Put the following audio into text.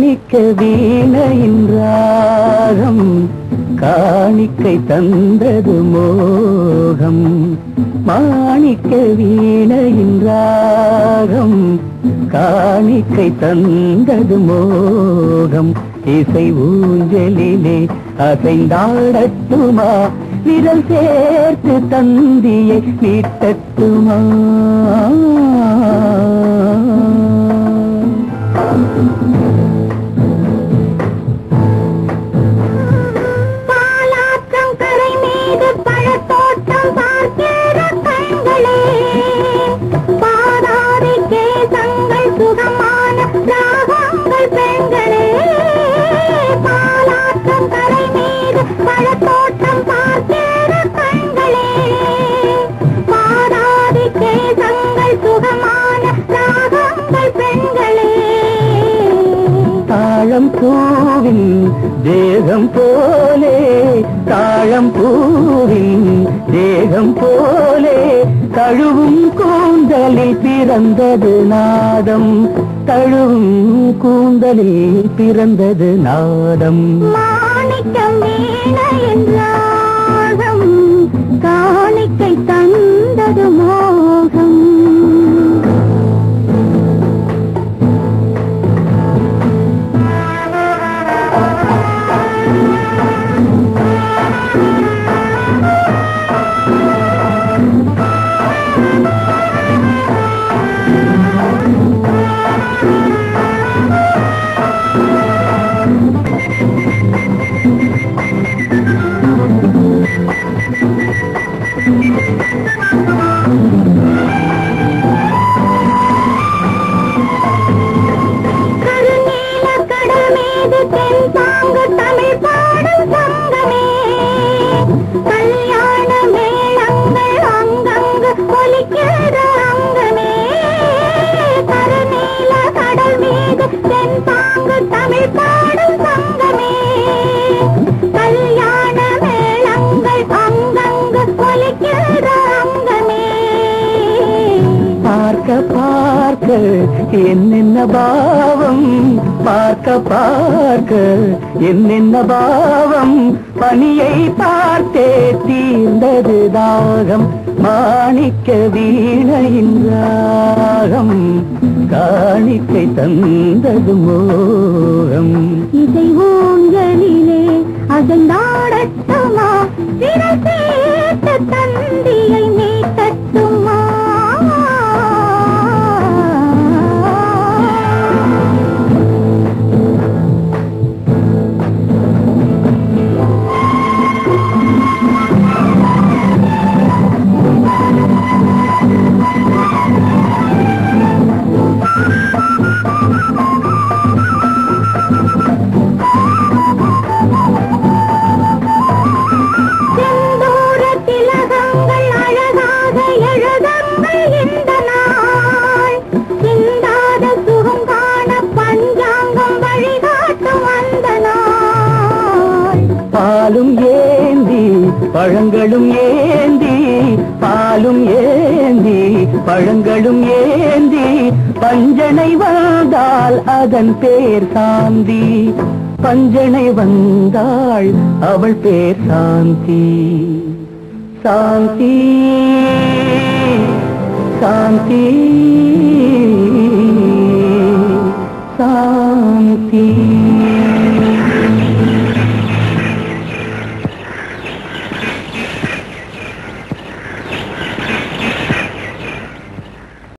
மாணிக்க வீணையின் ராகம் காணிக்கை தந்தது மோகம். மாணிக்க வீணையின் ராகம் காணிக்கை தந்தது மோகம். இசை ஊஞ்சலிலே அசைந்தாடட்டுமா, விரல் சேர்த்து தந்தியை நீட்டட்டுமா. பாலாற்றம் கரை மீது பழத்தோட்டம் பார்க்கிற கண்களே, பாதாதி கேசங்கள் சுகமான ராகங்கள் பெண்களே. பாலாற்றம் கரை மீது பழத்தோட்டம் பார்க்கிற கண்களே, பாதாதி கேசங்கள் சுகமான ராகங்கள் பெண்களே. தாழம் பூவின் தேகம் போலே, தாழம் பூவின் தேகம் போலே தழுவும் கூந்தலில் பிறந்தது நாதம், தழுவும் கூந்தலில் பிறந்தது நாதம். மாணிக்கம் வீணையின் ராகம் காணிக்கை தந்தது மோகம். கருநீல கடல் மீது தென்பாங்கு தமிழ் பாடும் சங்கமே, கல்யாண மேளங்கள் அங்கங்கு ஒலிக்கிற அங்கமே. கருநீல கடல் மீது தென்பாங்கு தமிழ் பாடும் சங்கமே, கல்யாண மேளங்கள் அங்கங்கு ஒலிக்கிற அங்கமே. பார்க்க பார்க்க என்னென்ன பாவம், பார்க்க பார்க்க என்னென்ன பாவம், பனியை பார்த்தே தீர்ந்தது தாகம். மாணிக்க வீணையின் ராகம் காணிக்கை தந்தது மோகம். இசை ஊஞ்சலிலே அசைந்தாடட்டுமா, விரல் சேர்த்து தந்தியை நீட்டட்டுமா. செந்தூர திலகங்கள் அழகாக எழுதங்கள் இந்த நாள், சிந்தாத சுகம் காண பஞ்சாங்கம் வழிகாட்டும் அந்த நாள். பாலும் ஏந்தி பழங்களும் ஏந்தி, பாலும் ஏந்தி பழங்களும் ஏந்தி, பஞ்சனை வந்தால் அதன் பேர் சாந்தி, பஞ்சனை வந்தாள் அவள் பேர் சாந்தி. சாந்தி சாந்தி சாந்தி.